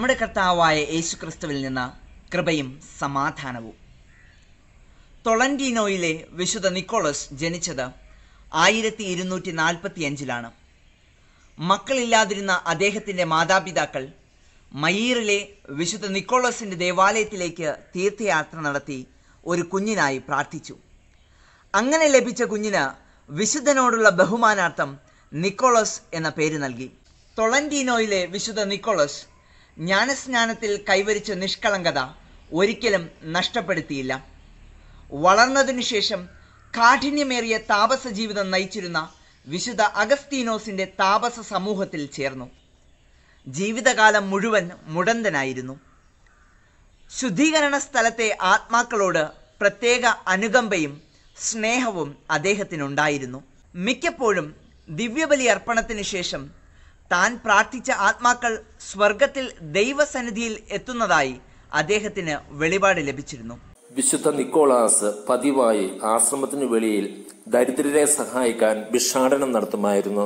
നമ്മുടെ കർത്താവായ യേശുക്രിസ്തുവിൽ നിന്ന് കൃപയും സമാധാനവും. ടൊളന്റീനോയിലെ വിശുദ്ധ നിക്കോളസ് ജനിച്ചത് 1245 മക്കളില്ലാതിരുന്ന അദ്ദേഹത്തിൻ്റെ മാതാപിതാക്കൾ മയീറിലെ വിശുദ്ധ നിക്കോളസിൻ്റെ ദേവാലയത്തിലേക്ക് തീർത്ഥയാത്ര നടത്തി ഒരു കുഞ്ഞിനായി പ്രാർത്ഥിച്ചു. അങ്ങനെ ലഭിച്ച കുഞ്ഞിന് വിശുദ്ധനോടുള്ള ബഹുമാനാർത്ഥം നിക്കോളസ് എന്ന പേര് നൽകി. ടൊളന്റീനോയിലെ വിശുദ്ധ നിക്കോളസ് ജ്ഞാനസ്നാനത്തിൽ കൈവരിച്ച നിഷ്കളങ്കത ഒരിക്കലും നഷ്ടപ്പെടുത്തിയില്ല. വളർന്നതിനു ശേഷം കാഠിന്യമേറിയ താപസ ജീവിതം നയിച്ചിരുന്ന വിശുദ്ധ അഗസ്തീനോസിൻ്റെ താപസ സമൂഹത്തിൽ ചേർന്നു. ജീവിതകാലം മുഴുവൻ മുടന്തനായിരുന്നു. ശുദ്ധീകരണ സ്ഥലത്തെ ആത്മാക്കളോട് പ്രത്യേക അനുകമ്പയും സ്നേഹവും അദ്ദേഹത്തിനുണ്ടായിരുന്നു. മിക്കപ്പോഴും ദിവ്യബലി അർപ്പണത്തിന് ശേഷം താൻ പ്രാർത്ഥിച്ച ആത്മാക്കൾ സ്വർഗത്തിൽ ദൈവസന്നിധിയിൽ എത്തുന്നതായി അദ്ദേഹത്തിന് വെളിപാട് ലഭിച്ചിരുന്നു. വിശുദ്ധ നിക്കോളാസ് പതിവായി ആശ്രമത്തിനു വെളിയിൽ ദരിദ്രരെ സഹായിക്കാൻ ഭിക്ഷാടനം നടത്തുമായിരുന്നു.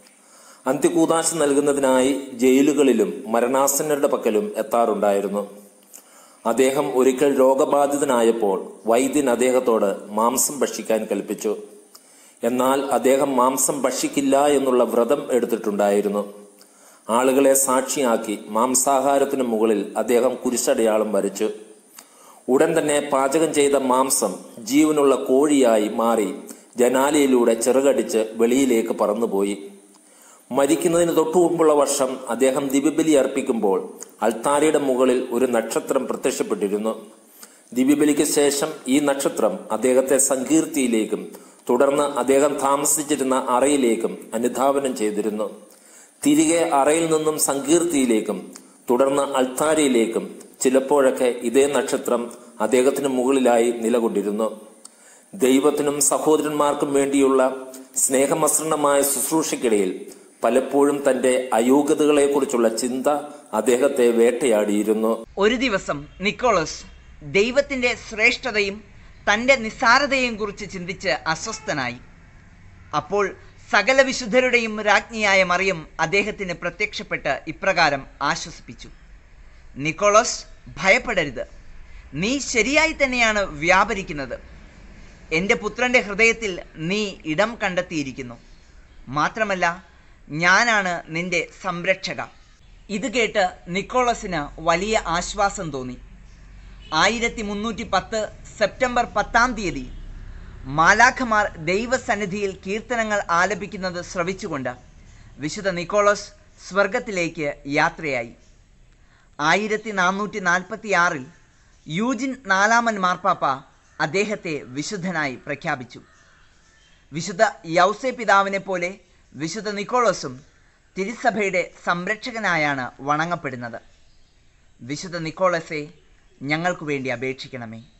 അന്ത്യകൂദാശ നൽകുന്നതിനായി ജയിലുകളിലും മരണാസന്നരുടെ പക്കലും എത്താറുണ്ടായിരുന്നു. അദ്ദേഹം ഒരിക്കൽ രോഗബാധിതനായപ്പോൾ വൈദ്യൻ അദ്ദേഹത്തോട് മാംസം ഭക്ഷിക്കാൻ കൽപ്പിച്ചു. എന്നാൽ അദ്ദേഹം മാംസം ഭക്ഷിക്കില്ല എന്നുള്ള വ്രതം എടുത്തിട്ടുണ്ടായിരുന്നു. ആളുകളെ സാക്ഷിയാക്കി മാംസാഹാരത്തിനു മുകളിൽ അദ്ദേഹം കുരിശടയാളം വരച്ചു. ഉടൻ തന്നെ പാചകം ചെയ്ത മാംസം ജീവനുള്ള കോഴിയായി മാറി ജനാലയിലൂടെ ചിറകടിച്ച് വെളിയിലേക്ക് പറന്നുപോയി. മരിക്കുന്നതിന് തൊട്ടുമുമ്പുള്ള വർഷം അദ്ദേഹം ദിവ്യബലി അർപ്പിക്കുമ്പോൾ അൾത്താരയുടെ മുകളിൽ ഒരു നക്ഷത്രം പ്രത്യക്ഷപ്പെട്ടിരുന്നു. ദിവ്യബലിക്ക് ശേഷം ഈ നക്ഷത്രം അദ്ദേഹത്തെ സങ്കീർത്തിയിലേക്കും തുടർന്ന് അദ്ദേഹം താമസിച്ചിരുന്ന അറയിലേക്കും അനുധാവനം ചെയ്തിരുന്നു. തിരികെ അറയിൽ നിന്നും സങ്കീർത്തിയിലേക്കും തുടർന്ന് അൾത്താരയിലേക്കും ചിലപ്പോഴൊക്കെ ഇതേ നക്ഷത്രം അദ്ദേഹത്തിന് മുകളിലായി നിലകൊണ്ടിരുന്നു. ദൈവത്തിനും സഹോദരന്മാർക്കും വേണ്ടിയുള്ള സ്നേഹമസൃണമായ ശുശ്രൂഷയ്ക്കിടയിൽ പലപ്പോഴും തന്റെ അയോഗ്യതകളെക്കുറിച്ചുള്ള ചിന്ത അദ്ദേഹത്തെ വേട്ടയാടിയിരുന്നു. ഒരു ദിവസം നിക്കോളസ് ദൈവത്തിന്റെ ശ്രേഷ്ഠതയും തന്റെ നിസ്സാരതയും കുറിച്ച് ചിന്തിച്ച് അസ്വസ്ഥനായി. അപ്പോൾ സകല വിശുദ്ധരുടെയും രാജ്ഞിയായ മറിയം അദ്ദേഹത്തിന് പ്രത്യക്ഷപ്പെട്ട് ഇപ്രകാരം ആശ്വസിപ്പിച്ചു: നിക്കോളസ്, ഭയപ്പെടരുത്. നീ ശരിയായി തന്നെയാണ് വ്യാപരിക്കുന്നത്. എൻ്റെ പുത്രൻ്റെ ഹൃദയത്തിൽ നീ ഇടം കണ്ടെത്തിയിരിക്കുന്നു. മാത്രമല്ല, ഞാനാണ് നിന്റെ സംരക്ഷക. ഇത് കേട്ട് നിക്കോളസിന് വലിയ ആശ്വാസം തോന്നി. 1310 സെപ്റ്റംബർ 10 മാലാഖമാർ ദൈവസന്നിധിയിൽ കീർത്തനങ്ങൾ ആലപിക്കുന്നത് ശ്രവിച്ചുകൊണ്ട് വിശുദ്ധ നിക്കോളസ് സ്വർഗത്തിലേക്ക് യാത്രയായി. 1446 യൂജിൻ 4 മാർപ്പാപ്പ അദ്ദേഹത്തെ വിശുദ്ധനായി പ്രഖ്യാപിച്ചു. വിശുദ്ധ യൗസേ പിതാവിനെ പോലെ വിശുദ്ധ നിക്കോളസും തിരുസഭയുടെ സംരക്ഷകനായാണ് വണങ്ങപ്പെടുന്നത്. വിശുദ്ധ നിക്കോളസെ, ഞങ്ങൾക്ക് വേണ്ടി അപേക്ഷിക്കണമേ.